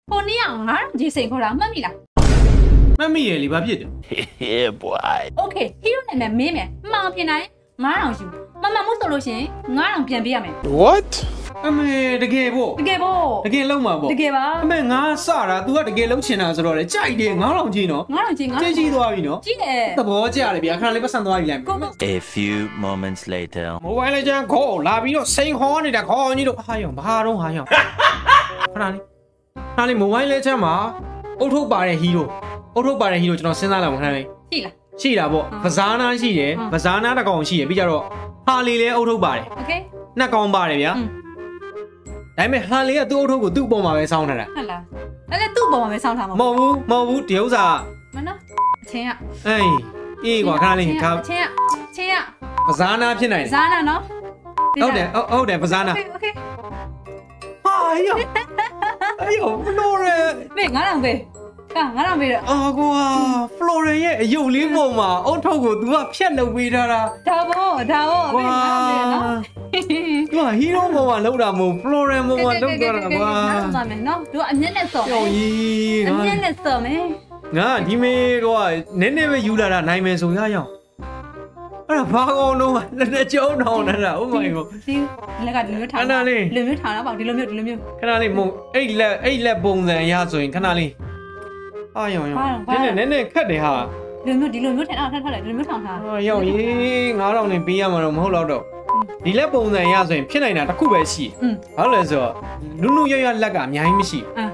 ဟိုနေ့ကငါတို့ဒီစိန်ခေါ်တာမှတ်မိလားမှတ်မိရလေဘာဖြစ်တယ် Yeah boy Okay hero နာမည်မင်းမယ်မှောင်ပြင်နိုင်9000ယူမမမို့ဆိုလို့ရှင်9000ပြန်ပေးရမယ် What အမေတကယ်ပေါ့တကယ်ပေါ့တကယ်လုံးမှာပေါ့တကယ်ပါအမေငါစတာ तू ကတကယ်လုံးချင်တာဆိုတော့လေကြိုက်တယ်9000ကြီးနော် 9000ကြီး9000 ကြီးသွားပြီနော်ကြီးတယ်သဘောကျတယ်ဗျာခဏလေးပတ်စံသွားပြီလိုက် A few moments later Mobile Legends ခေါ်လာပြီးတော့စိန်ခေါ်နေတာခေါ်ကြီးတို့ဟာရောဘာတော့ဟာရောခဏလေး Mobile Legends မှာအုတ်ထုတ်ပါတဲ့ hero အုတ်ထုတ်ပါတဲ့ hero ကျွန်တော်စဉ်းစားလိုက်မှာခဏလေးရှိတာပေါ့ပဇာနာရှိတယ်ပဇာနာတစ်ကောင်ရှိတယ်ပြီးကြတော့ဟာလီလည်းအုတ်ထုတ်ပါတယ် Okay နှစ်ကောင်ပါတယ်ဗျာဒါပေမဲ့ဟာလီကသူ့အုတ်ထုတ်ကိုသူ့ပုံမှာပဲစောင်းထားတာဟုတ်လားအဲ့လေသူ့ပုံမှာပဲစောင်းထားမှာမဟုတ်ဘူးဒီဥစ္စာမနော်အချင်းကအေးကွာခဏလေးခါအချင်းကပဇာနာဖြစ်နိုင်တယ်ပဇာနာနော်ဟုတ်တယ်ပဇာနာ Okay ဟာယောFlorence ဘေး9000ဘေး9000ဘေးတော့အာကွာ Florence ရဲ့အယုတ်လေးပုံမှာအုတ်ထုတ်ကို तू ကဖြတ်လုပ်ပေးထားတာဒါပေါ့ဘေး9000ဘေးနော်သူက hero ပုံမှာလောက်တာမဟုတ် Florence ပုံမှာလောက်တာကွာ 9000မယ်နော်သူကအမျက်နဲ့စော်မယ်အမျက်နဲ့စော်မယ်ငါဒီမေကွာနည်းနည်းပဲယူလာတာနိုင်မယ်ဆိုရအောင်အဲ့ဒါဘာကောင်တော့လက်နဲ့ကျုံထောင်နေတာ Oh my god ဒီလက်ကဒီလိုမျိုးထောင်ခဏလေးဒီလိုမျိုးထောင်တော့ပေါ့ဒီလိုမျိုးခဏလေးမုံအဲ့လက်ပုံစံအရဆိုရင်ခဏလေးအာယောင်နည်းနည်းခက်တယ်ဟာဒီလိုမျိုးထက်ထားလိုက်ဒီလိုမျိုးထောင်ထားရောက်ရေး9000နဲ့ပေးရမှာတော့မဟုတ်တော့ဒီလက်ပုံစံအရဆိုရင်ဖြစ်နိုင်တာတစ်ခုပဲရှိဘာလို့လဲဆိုတော့နုရလက်ကအများကြီးမရှိ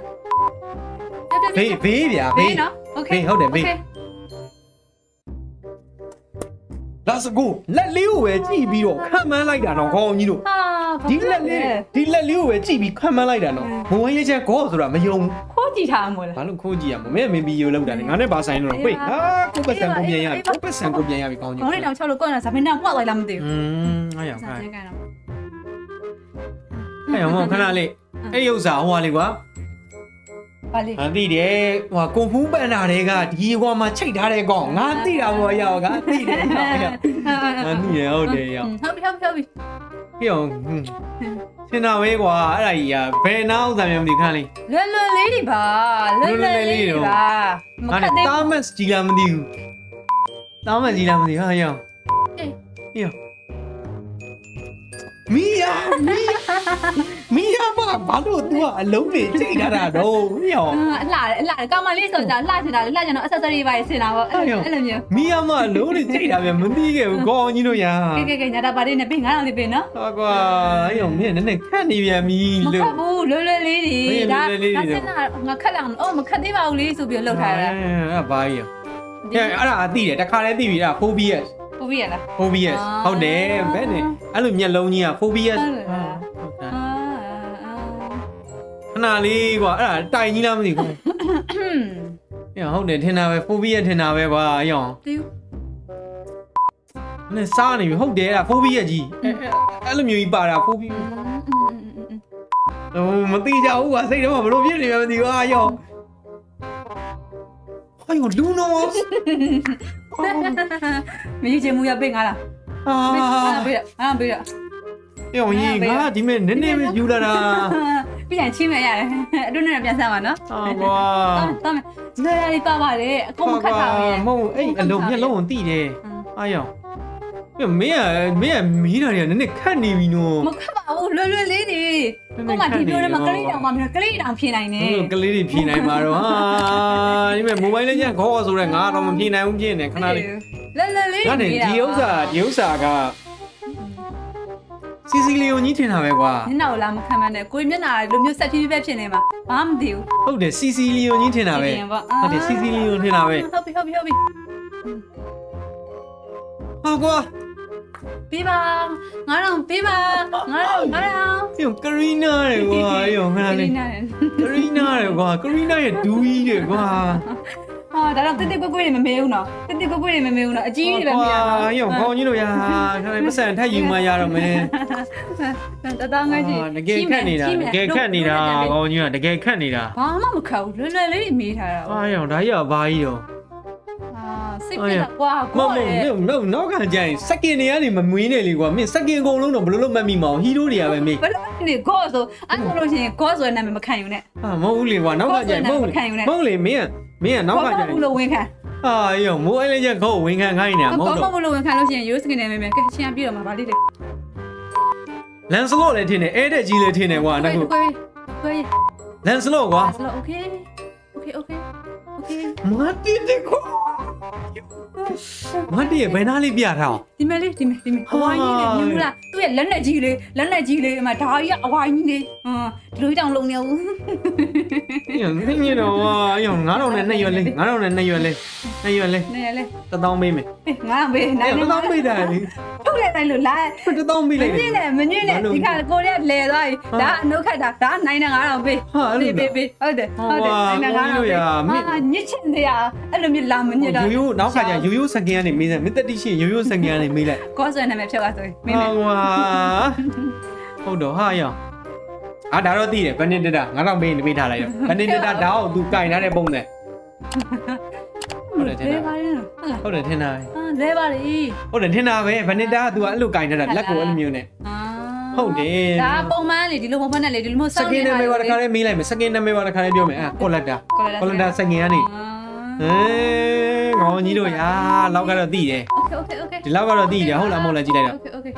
ဘေးဗျာဘေးနော် Okay ဟုတ်တယ်ဘေးLet's go လက်လေးကိုပဲကြည့်ပြီးတော့ခံမှန်းလိုက်တာတော့ခေါင်းကြီးတို့ဒီလက်လေးကိုပဲကြည့်ပြီးခံမှန်းလိုက်တာတော့ဘဝရေးချက်ခေါ်ဆိုတာမယုံခိုးကြည့်ထားမို့လားဘာလို့ခိုးကြည့်ရမလဲမင်းမင်းပြီးရိုးလောက်တာလေငါနဲ့ဘာဆိုင်လို့ပိတ်ဟာကိုပတ်စံကိုပြန်ရပြီကိုပတ်စံကိုပြန်ရပြီခေါင်းကြီးခေါင်းလေးတောင်6လို့ကောင်းတာဇာမင်းနဲ့ပွားလိုက်လားမသိဘူးအားရခိုင်းအဲ့ရောခဏလေးအဲ့ရုပ်စာဟိုဟာလေးကွာဘာလဲသိတယ်ဟိုကွန်ဖူးပန်တာတွေကဒီကွာမှာချိတ်ထားတဲ့ကောင်ငါသိတာပေါ့ရောက်ငါသိတယ်ရောက်ငါသိရဟုတ်တယ်ရောက်ဟုတ်ပြီပြောင်းစင်နာဝဲကွာအဲ့ဒါကြီးကဘယ်နောက်ဥစ္စာမျိုးမသိခါလေးလွယ်လေးတွေပါလွယ်လေးတွေပါမခက်သေးဘူးတာမတ်ကြီးလားမသိဘူးတာမတ်ကြီးလားမသိဟာရောက်မီယာဘာလို့ तू ကအလုံးတွေချိန်ထားတာတော့မြောင်အလှကောင်မလေးဆိုကြလှချင်တာလှချင်တော့ accessory ပါဆင်တာပေါ့အဲ့လိုမျိုးမီယာမအလုံးတွေချိန်တာပြန်မသိခဲ့ဘူးကောင်းကြီးတို့ညာကဲညာတာပါလေးနဲ့ပေး9000လေးပေးနော်ဟုတ်ကွာအဲ့ရောမင်းနည်းနည်းခက်နေပြန်ပြီလို့မခက်ဘူးလွယ်လေးတွေဒါဆင်တာငါခက်လာအောင်မခက်သေးပါဘူးလေးဆိုပြီးလောက်ထားတာအဲ့ဘာကြီးအဲ့ဒါအသိတယ်တခါတည်းသိပြီအဲ့ phobias လား phobias ဟုတ်တယ်ဘယ်နဲ့အဲ့လိုမျက်လုံးကြီးက phobias ခဏလေးကွာအဲ့ဒါတိုင်ကြီးလားမသိဘူးဟုတ်တယ်ထင်တာပဲ phobia ထင်တာပဲကွာအယောင်သိဘူးနဲ့စားနေပြီဟုတ်တယ်အဲ့ phobia ကြီးအဲ့လိုမျိုးကြီးပါတာ phobia မသိကြဘူးကွာစိတ်ထဲမှာဘလို့ဖြစ်နေမှမသိဘူးအယောင်哎呦，刘能啊！ 没有节目要背俺了背了背了。 哎呦，你这边人没有了啦。 不想亲了呀，都那边上完了。 哇！ 当然，那里爸爸的，我们看他的。 冇，哎，老地的。哎呀。没人家看你咪喏。 没看吧，我乱哩的。我嘛听说的嘛，格里当嘛，格里当偏来呢。 格里的偏来嘛咯啊！你们mobile 呢？考出来我都没偏来，我偏呢，看哪里？ 乱哩。 那你有啥个？CCLO 你听下没瓜？ 你哪有那么看嘛呢？过年那路没有社区外偏来嘛？俺们丢。 好的 CCLO 你听下没？好的 CCLO 听下没？ 好比。 好瓜。 俾吧，我让俾吧，我让。 用 Karina 嚟啩，用咩嚟 ？Karina 嚟啩 ，Karina 係對嘅啩。 啊，但係滴鬼你咪沒有喏，滴鬼你咪沒有喏，阿姐你咪沒有。 哇，用講呢度呀，睇你不成太遠嘛呀，係咪？ 當我係。 你幾看你啦？幾看你啦？講呢啊，你幾看你啦？ 啊，媽咪靠，你沒睇啊？ 哎呀，睇又擺咗。 啊， စိတ်ပြက်ကွာကိုလေနောက်ကကြရင်စက်ကင်တွေကနေမမွေးနေလေကွာမင်းစက်ကင်ကုန်လုံးတော့ဘယ်လိုလုပ်မှတ်မိမအောင်ဟီးရိုးတွေကပဲမင်းဘယ်လိုနေကောဆိုအဲ့လိုလို့ရှိရင်ကောဆိုတဲ့နာမည်မခံယူနဲ့ဟာမဟုတ်ဘူးလေကွာနောက်ကကြရင်မဟုတ်လေမင်းကနောက်ကကြရင်ဘူးလို့ဝင်ခံဟာယောမိုးအဲ့လေးချက်ခေါ့ဝင်ခံခိုင်းနေတာမဟုတ်တော့ကောမလို့ဝင်ခံလို့ရှိရင်ရိုးစကင်နေမယ်ကဲချင်းပြတော့မှာဗာလိလေလန်စလော့လည်းထင်းတယ်အဲတဲ့ကြီးလည်းထင်းတယ်ကွာနောက်ခုကိုလန်စလော့ကွာโอเคမတီးတဲ့ကွာမတီးရဲ့ဘယ်နာလေးပြထားအောင်ဒီမဲ့လေးအဝိုင်းကြီးလေမြင်ဘူးလားသူ့ရဲ့လက်နဲ့ကြီးလေးအမဒါကြီးကအဝိုင်းကြီးလေးဒီလိုတောင်လုံနေဘူးညင်တော့ယော9000နဲ့2ရွက်လေး9000နဲ့2ရွက်လေး2ရွက်လေးနေလေ 1000ပေးမယ်ငါမေးနိုင်နေ 1000ပေးတာလေထုတ်လိုက်တိုင်းလို့လာ 1000ပေးလိုက်တယ်မညွန့်နဲ့ဒီခါကိုရီးယားလဲသွားပြီဒါအနှုတ်ခတ်တာဒါနိုင်နေ9000ပေးပေးဟုတ်တယ်နိုင်နေ9000ညစ်ချင်နေရအဲ့လိုမျိုးလာမညစ်တော့ရိုးနောက်ကကြရိုးစကင်ကနေမေးစမ်းမတက်တိရှိရိုးစကင်ကနေမေးလိုက်ကောဆွဲနာမည်ဖြုတ်ရဆိုမင်းကွာဟုတ်တော့ဟာယောဒါတော့သိတယ်ဘယ်နှစ်တက်တာ9000ပေးနေပေးထားလိုက်တော့ဘယ်နှစ်တက်တာဒါကို तू ကင်ထားတဲ့ပုံစံဟုတ်တယ်ထင်တာဟုတ်တယ်ထင်တာလဲပါလေဟုတ်တယ်ထင်တာပဲဘယ်နှစ်တာ तू အဲ့လိုကင်ထားတာလက်ကိုအဲ့လိုမျိုးနဲ့ဟုတ်တယ်ဒါပုံမှန်လေဒီလိုပုံမှန်နဲ့လေဒီလိုမျိုးစောစင့်ကနေင်တာနာမည်ပါတခါလေးမေးလိုက်မယ်စကင်နာမည်ပါတခါလေးပြောမယ်ကောလက်တာစကင်ကနေငေါကြီးတို့ရာလောက်ကတော့သိတယ်โอเคဒီလောက်ကတော့သိတယ်ဟုတ်လားမဟုတ်လားကြည့်လိုက်တော့โอเค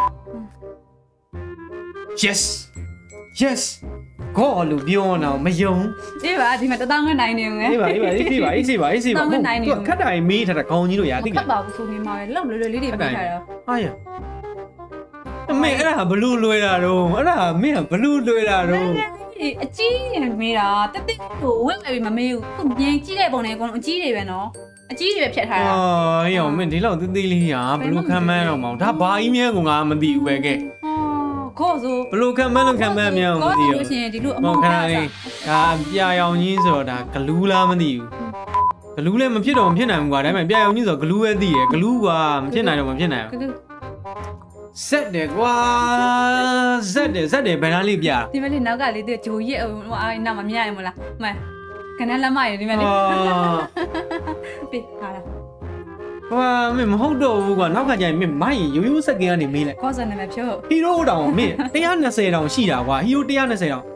yes ကောလို့ပြောတော့မယုံအေးပါဒီမှာ1000နဲ့နိုင်နေငယ်အေးပါခက်တိုင်မေးထားတာခေါင်းကြီးတို့ရာသိခက်ပါဘူးဆိုနေမှာပဲလှုပ်လွယ်လေးတွေပြီးထားတော့ဟာရအမေအဲ့ဒါဘလူးလွယ်တာတော့အဲ့ဒါမင်းကဘလူးလွယ်တာတော့အကြီးနေမေးတာတက်တက်ကိုဝက်မယ်မမေးဘူးသူမြင်ကြည့်တဲ့ပုံတွေအကုန်လုံးအကြီးတွေပဲနော်အကြီးတွေပဲဖြတ်ထားတာအေးအောင်မင်းဒီလောက်သေးသေးလေးဟာဘလူးခံမန်းတော့မအောင်ဒါဘာကြီးမြဲကငါမသိဘူးပဲကဲခေါ်ဆိုဘလူးခံမန်းလို့ခံမန်းမြဲအောင်မသိဘူးလို့ရှိရင်ဒီလိုအမောမောင်င်းခခါဏလေးဒါပြာရောင်ကြီးဆိုတော့ဒါဂလူးလားမသိဘူးဂလူးလည်းမဖြစ်တော့မဖြစ်နိုင်ဘူးကွာဒါပေမဲ့ပြာရောင်ကြီးဆိုဂလူးပဲသိရဂလူးကွာမဖြစ်နိုင်တော့မဖြစ်နိုင်ဘူးဆက်တယ်ကွာဆက်တယ်ဘယ်နာလေးပြဒီမလေးနောက်ကလေးသူဂျိုရက်ဟိုအားနောက်မမြင်ရမလားမှန်ခဏလက်မရဒီမလေးပေးဟာလားကွာမင်းမဟုတ်တော့ဘူးကွာနောက်ကကြရင်မင်းမိုင်းရိုးစက်ကင်ကနေမေးလိုက်ကောစနာမဖြုတ်ဟီရိုတောင်မင်း120တောင်ရှိတာကွာဟီရို120တောင်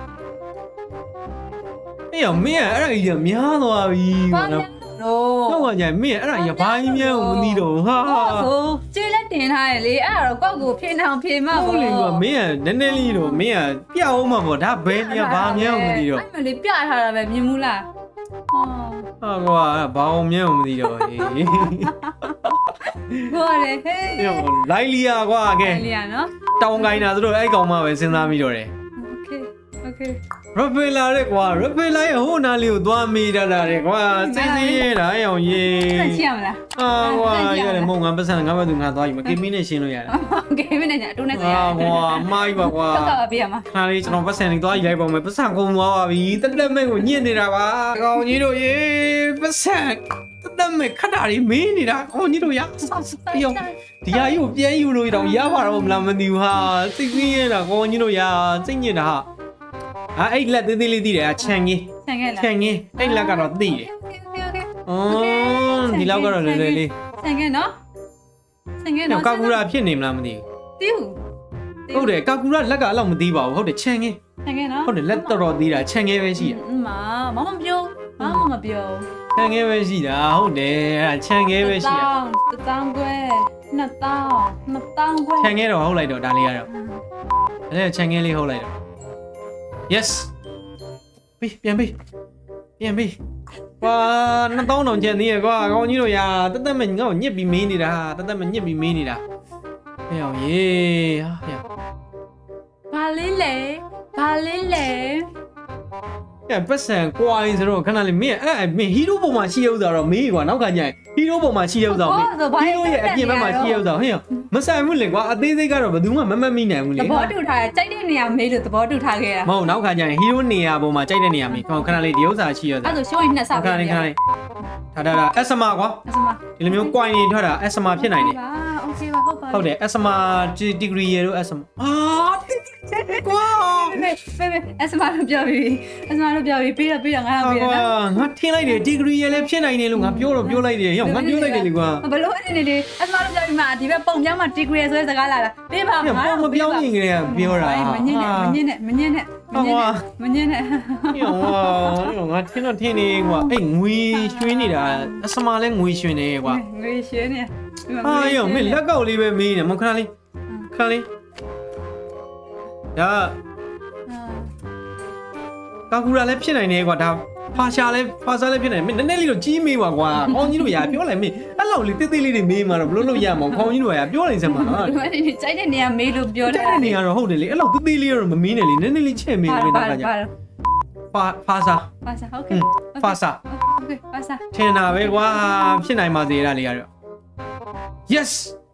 အေးမင်းအဲ့ဒါကြီးများသွားပြီကွာတော့ကကြရင်မင်းအဲ့ဒါရပိုင်းမြဲကိုမသိတော့ဟာဆိုကျေးလက်တင်ထားရလေအဲ့တော့ကောက်ကိုဖြင်းအောင်ဖြင်းမဟုတ်လေကွာမင်းကနည်းနည်းလေးတော့မင်းကပြအောင်မှာပေါ့ဒါဘယ်နေရာဘာမြဲကိုမသိတော့အဲ့မလေးပြထားတာပဲမြင်ဘူးလားဟာကွာဘာအောင်မြဲကိုမသိတော့ဟေးကိုလေဟေးလိုက်လီယာကွာကဲလီယာနော်တောင်းကိုင်းတာဆိုတော့အဲ့ကောင်မှပဲစဉ်းစားမိတော့တယ်โอเคရဖေလာတဲ့ကွာရဖေလာရဲ့ဟိုနာလေးကိုသွားမိတတ်တာတဲ့ကွာစိတ်ရတာအဲ့အောင်ရေးဆက်ချရမလားကွာရတယ်မဟုတ်ငါပတ်စံငါဘက်သူငါသွားယူမကေမီနဲ့ရှင်းလို့ရတယ်โอเคမင်းနဲ့အတူနဲ့ဆက်ရကွာမိုင်းပါကွာတော့ကပြရမှာခါလေးကျွန်တော်ပတ်စံလေးသွားယူလိုက်ပါမယ်ပတ်စံကုန်သွားပါပြီတက်တက်မဲ့ကိုညစ်နေတာပါကောင်ကြီးတို့ရေပတ်စံတက်မဲ့ခက်တာကြီးမင်းနေတာကောင်ကြီးတို့ရပြောင်းဒီဟာကြီးကိုပြန်ယူလို့တော့ရပါတော့မလားမသိဘူးဟာစိတ်ကြီးရတာကောင်ကြီးတို့ရစိတ်ညစ်တာဟာအဲ့လက်သေးသေးလေးသိတယ်ချန်ကြီးဆန်ခဲ့လားချန်ကြီးအဲ့လက်ကတော့သိတယ်ဒီလောက်ကတော့လွယ်လွယ်လေးဆန်ခဲ့နော်ဆန်ခဲ့နော်ကာကူရာဖြစ်နေမလားမသိဘူးတီးဘူးဟုတ်တယ်ကာကူရာလက်ကအဲ့လောက်မသိပါဘူးဟုတ်တယ်ချန်ကြီးဆန်ခဲ့နော်ဟုတ်တယ်လက်တော်တော်သေးတာချန်ကြီးပဲရှိတယ်မပြောမပြောချန်ကြီးပဲရှိတာဟုတ်တယ်အဲ့ချန်ကြီးပဲရှိတာ 1000ခွဲ2000ခွဲချန်ကြီးတော့ဟုတ်လိုက်တော့ဒါလေးကတော့အဲ့ချန်ကြီးလေးဟုတ်လိုက်တော့ yes ပြန်ပြီကွာ2000တောင်ကျန်သေးရကွာကောင်းကြီးတို့ရာတက်တက်မငါ့ကိုညစ်ပြီးမင်းနေတာတက်တက်မညစ်ပြီးမင်းနေတာဟဲ့အောင်ရေဟာဘာလေးလဲပတ်စံကွာရင်ဆိုတော့ခဏလေးမင်းအဲ့မင်းဟီးရိုးပုံမှာရှိရဥစားတော့မေးကွာနောက်ကကြရင်ဟီးရိုးပုံမှာရှိရဥစားမေးဟီးရိုးရဲ့အပြင်ဘက်မှာရှိရဥစားဟဲ့မဆိုင်ဘူးလေကွာအသေးစိတ်ကတော့ဘယ်သူမှမမှတ်မိနိုင်ဘူးလေသဘောတူထားတယ်ကြိုက်တဲ့နေရာမေးလို့သဘောတူထားခဲ့တာမဟုတ်နောက်ကကြရင်ဟီးရိုးနေရာပုံမှာကြိုက်တဲ့နေရာမေးခဏလေးဒီဥစားရှိရဥစားအဲ့ဆိုရှိုးရင်နှစ်ဆခဏလေးဒါအစမကွာအစမဒီလိုမျိုးကွိုင်းနေထွက်တာအစမဖြစ်နိုင်တယ်โอเคပါဟုတ်ပါဟုတ်တယ်အစမဒီဂရီရတော့အစမကွာအစမလို့ပြောပြီးပြီးတော့ငါတော့ပြီးကွာနော်ငါထင်းလိုက်တယ်ဒီဂရီရလည်းဖြစ်နိုင်တယ်လို့ငါပြောလိုက်တယ်ဟောငါပြောလိုက်တယ်လေကွာဘလို့အနေနဲ့အစမလို့ပြောပြီးမှဒီဘက်ပုံပြောင်းမှ degree ဆိုတဲ့စကားလာတာပေးပါငါမပြောင်းရင်ကလေးကပြောတာမညင်းနဲ့ဟောငါထင်းနေကွာအဲ့ငွေရွှင်းနေတာအစမလဲငွေရွှင်းနေကွာငွေရှင်းနေရောမင်းလက်ကောက်လေးပဲမေးနေမခဏလေးဒါကာကူရာလည်းဖြစ်နိုင်တယ်ကွာဒါဖာရှာလည်းဖြစ်နိုင်မင်းနည်းနည်းလေးတော့ကြီးမေးပါကွာခေါင်းကြီးတို့ရာပြောလိုက်မင်းအဲ့လောက်လေးတိတ်လေးတွေမေးမှာတော့ဘလို့လို့ရမှာခေါင်းကြီးတို့ရာပြောလိုက်စမ်းပါနော်ဒီမှာနေကြိုက်တဲ့နေရာမေးလို့ပြောတာတဲ့နေရာတော့ဟုတ်တယ်လေအဲ့လောက်တိတ်လေးတော့မမေးနဲ့လေနည်းနည်းလေးချက်မေးမင်းတော့ကကြဖာစာဟုတ်ကဲ့ဖာစာထင်တာပဲကွာဖြစ်နိုင်ပါသေးတာလေရတော့ yes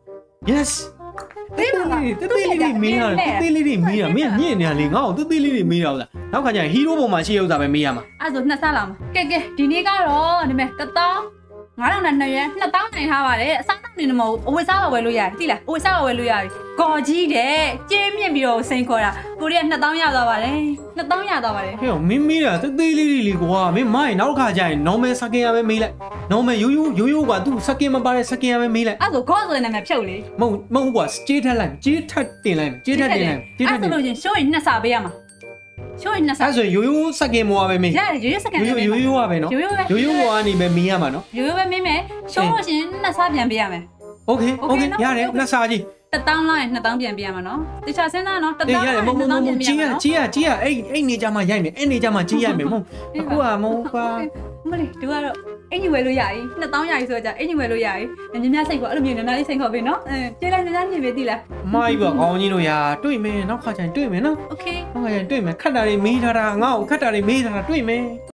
တေးလေးမေးတာမင်းညင်နေရလေငါ့ကိုတေးလေးတွေမေးတာဟုတ်လားနောက်ခါကျရင်ဟီးရိုးပုံမှာရှိရဥစ္စာပဲမေးရမှာအဲ့ဆိုနှစ်ဆလာမှာကဲဒီနေ့ကတော့ဒီမဲ့1000 9000နဲ့2ရက်2000နိုင်ထားပါတယ်အစားတောက်နေမဟုတ်အဝတ်စားပါဝယ်လို့ရတယ်သိလားအဝတ်စားပါဝယ်လို့ရတယ်ကော်ကြီးတဲ့ကျင်းမြင့်ပြီးတော့စိန်ခေါ်တာကိုရီးယား2000ရသွားပါတယ်2000ရသွားပါတယ်ဟဲ့မင်းမေးတာတေးလေးတွေလေကွာမင်းမိုင်းနောက်ခါကျရင် normal စကင်ရပဲမေးလိုက် normal ရိုးကွာသူစကင်မပါတဲ့စကင်ရပဲမေးလိုက်အဲ့ဆိုကောဆိုတဲ့နာမည်ဖြုတ်လေမဟုတ်ကွာကြေးထက်လိုက်ကြေးထက်တင်လိုက်အဲ့ဆိုလို့ချင်းရှိုးရင်နှစ်စာပေးရမှာရှိုးရင်နှစ်စာအဲ့ဆိုရိုးစကင်မောပဲမေးရတယ်ရိုးစကန်ရိုးကပဲနော်ရိုးဘောကနေပဲမေးရမှာနော်ရိုးပဲမေးမယ်ရှိုးလို့ချင်းနှစ်စာပြန်ပေးရမယ်โอเคရတယ်နှစ်စာကြီး 1000လောက်ရင်2000ပြန်ပေးရမှာနော်တခြားစဉ်းစားနော်1000 ရတယ်မကြေးအဲ့နေကြမှာရိုက်မယ်အဲ့နေကြမှာကြေးရိုက်မယ်မဟုတ်အခုကမဟုတ်ကွာမလေးတို့ကတော့အင်ကြီးဝယ်လို့ရည်2000ရည်ဆိုတော့အင်ကြီးဝယ်လို့ရည်ညများစိတ်ပေါ့အဲ့လိုမျိုးနားလေးစိတ်ခေါ်ပေးနော်ကျေးလိုက်ညမြင်ပေးသိလားမိုင်းပေါ့ခေါင်းကြီးတို့ရာတွေ့မယ်နောက်ခါကျရင်တွေ့မယ်နော်โอเคနောက်ခါကျရင်တွေ့မယ်ခတ်တာတွေမေးထားတာငါ့ကိုခတ်တာတွေမေးထားတာတွေ့မယ်